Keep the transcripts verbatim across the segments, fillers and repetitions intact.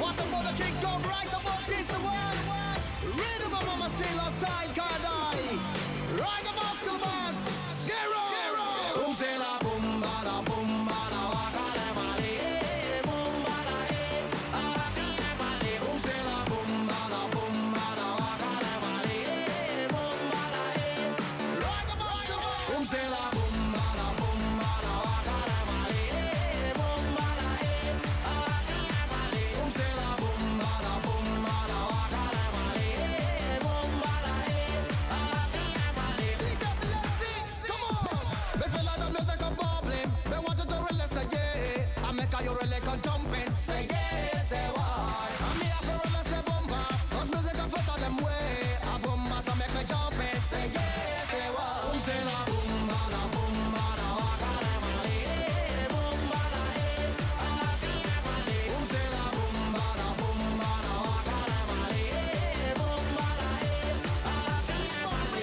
What about the king come right about this one? Rhythm of mama still outside can't die. Right about skill man. Gero. Boom say la boom bada boom bada waka le mali. Boom bada eh. Ala fina mali. Boom say la boom bada boom bada waka le mali. Boom bada eh. Right about skill man. Boom say la boom bada boom bada waka le mali. Boom bada eh. Ala fina mali. Boom say la boom bada boom bada waka le mali. Boom bada eh. Ala fina mali. Pick up the left feet. Come on. They feel like the music a bubbling. They want you to relax, say yeah. I make a you really can jump and say yeah, say what? I'm here for relax, say bomba. Cause music a foot of them way. A bomba so make me jump and say yeah, say what? Boom say la boom bada boom bada waka le mali. Boom bada eh. Ala fina mali. Boom say la boom bada boom bada waka le mali. Boom bada eh. Ala fina mali.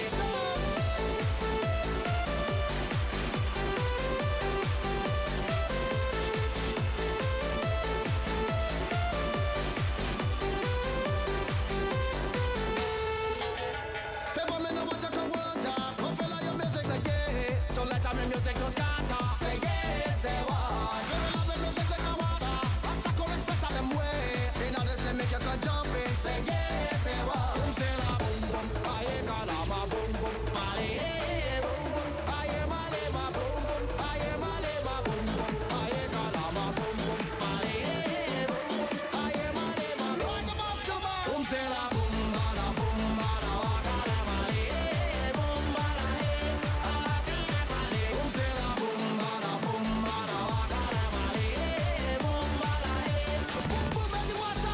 People me know what you can want to. Come follow your music, say yeah. So let me music go scatter. Say yeah, say what? You know love me music like a water. Rasta go respect of them way. They know they say make you go jump in. Say yeah, say what? Boom say la boom boom. Aye kala ma boom boom. Mali eh boom boom. Aye mali ma boom boom. Aye mali ma boom boom. Aye kala ma boom boom. Mali eh boom boom. Aye mali ma boom boom. Boom say la boom bada boom bada waka le mali. Boom bada eh. Ala fina mali. Boom say la boom bada boom bada waka le mali. Boom bada eh. Boom boom in the water.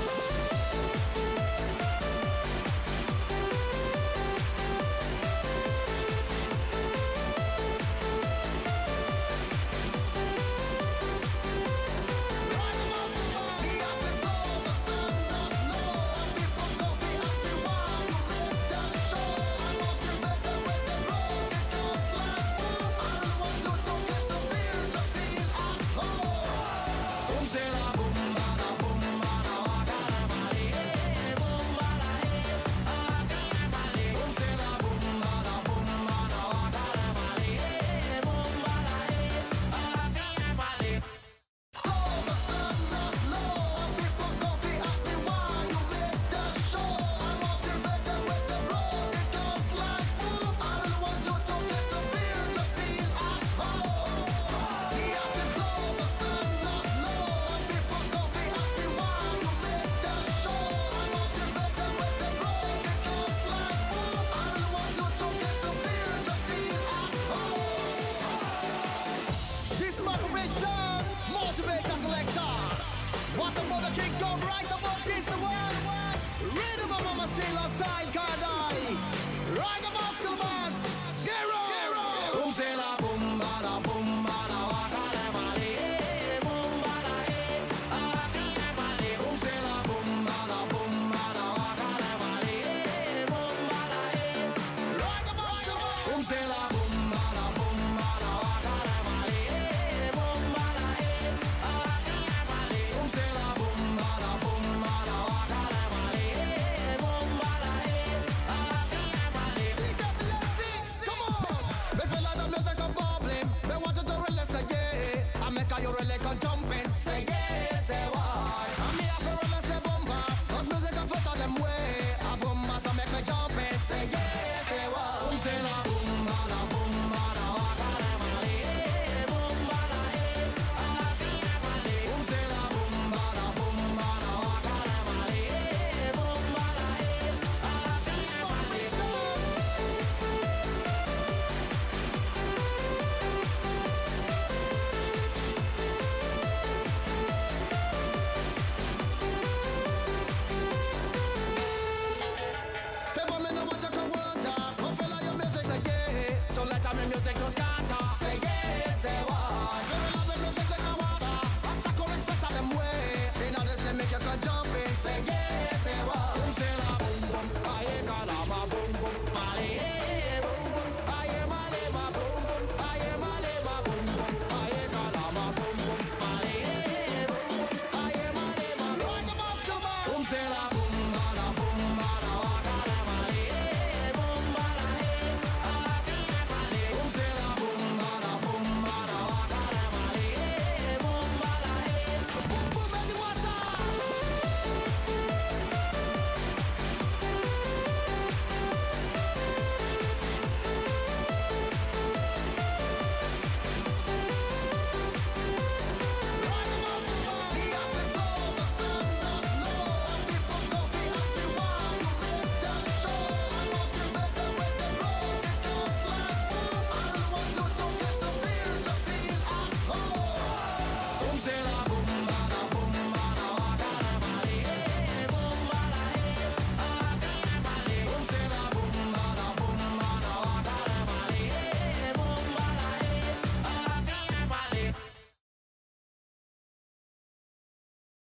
This motivation, motivator selector. What about the king come right about this one? Rhythm of mama still outside can't die. Right about skill man.